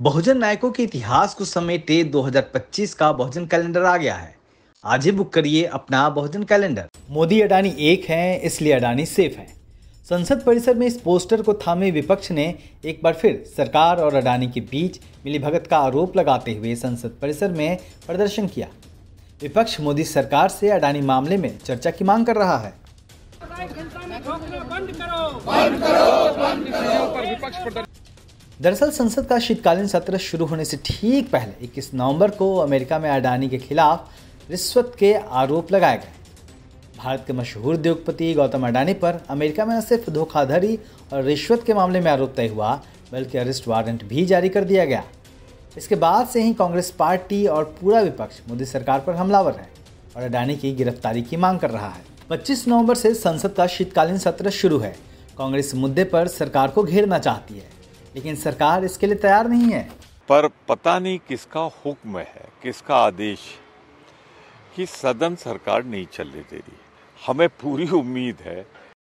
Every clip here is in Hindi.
बहुजन नायकों के इतिहास को समेटे 2025 का बहुजन कैलेंडर आ गया है। आज ही बुक करिए अपना बहुजन कैलेंडर। मोदी अडानी एक हैं, इसलिए अडानी सेफ हैं। संसद परिसर में इस पोस्टर को थामे विपक्ष ने एक बार फिर सरकार और अडानी के बीच मिलीभगत का आरोप लगाते हुए संसद परिसर में प्रदर्शन किया। विपक्ष मोदी सरकार से अडानी मामले में चर्चा की मांग कर रहा है। दरअसल संसद का शीतकालीन सत्र शुरू होने से ठीक पहले 21 नवंबर को अमेरिका में अडानी के खिलाफ रिश्वत के आरोप लगाए गए। भारत के मशहूर उद्योगपति गौतम अडानी पर अमेरिका में न सिर्फ धोखाधड़ी और रिश्वत के मामले में आरोप तय हुआ, बल्कि अरेस्ट वारंट भी जारी कर दिया गया। इसके बाद से ही कांग्रेस पार्टी और पूरा विपक्ष मोदी सरकार पर हमलावर है और अडानी की गिरफ्तारी की मांग कर रहा है। 25 नवंबर से संसद का शीतकालीन सत्र शुरू है। कांग्रेस मुद्दे पर सरकार को घेरना चाहती है, लेकिन सरकार इसके लिए तैयार नहीं है। पर पता नहीं किसका हुक्म है, किसका आदेश कि सदन सरकार नहीं चलने दे रही। हमें पूरी उम्मीद है।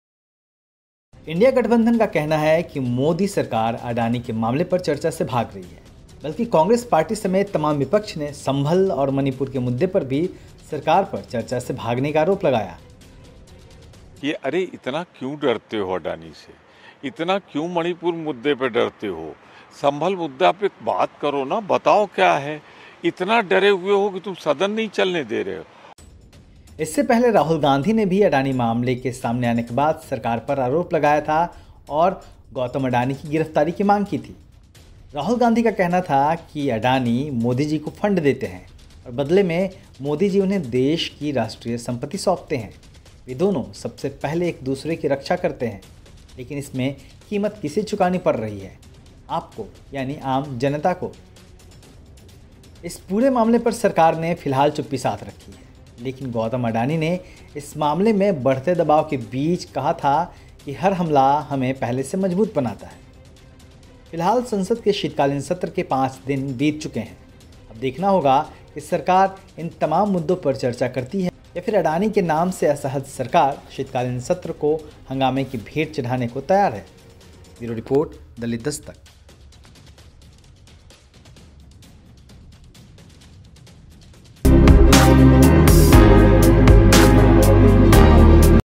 इंडिया गठबंधन का कहना है कि मोदी सरकार अडानी के मामले पर चर्चा से भाग रही है, बल्कि कांग्रेस पार्टी समेत तमाम विपक्ष ने संभल और मणिपुर के मुद्दे पर भी सरकार पर चर्चा से भागने का आरोप लगाया। ये अरे इतना क्यों डरते हो अडानी से, इतना क्यों मणिपुर मुद्दे पे डरते हो? संभल मुद्दा पे बात करो ना, बताओ क्या है, इतना डरे हुए हो कि तुम सदन नहीं चलने दे रहे हो। इससे पहले राहुल गांधी ने भी अडानी मामले के सामने आने के बाद सरकार पर आरोप लगाया था और गौतम अडानी की गिरफ्तारी की मांग की थी। राहुल गांधी का कहना था कि अडानी मोदी जी को फंड देते हैं और बदले में मोदी जी उन्हें देश की राष्ट्रीय संपत्ति सौंपते हैं। वे दोनों सबसे पहले एक दूसरे की रक्षा करते हैं, लेकिन इसमें कीमत किसे चुकानी पड़ रही है? आपको, यानी आम जनता को। इस पूरे मामले पर सरकार ने फिलहाल चुप्पी साध रखी है, लेकिन गौतम अडानी ने इस मामले में बढ़ते दबाव के बीच कहा था कि हर हमला हमें पहले से मजबूत बनाता है। फिलहाल संसद के शीतकालीन सत्र के 5 दिन बीत चुके हैं। अब देखना होगा कि सरकार इन तमाम मुद्दों पर चर्चा करती है या फिर अडानी के नाम से असहज सरकार शीतकालीन सत्र को हंगामे की भेंट चढ़ाने को तैयार है। ब्यूरो रिपोर्ट, दलित दस्तक।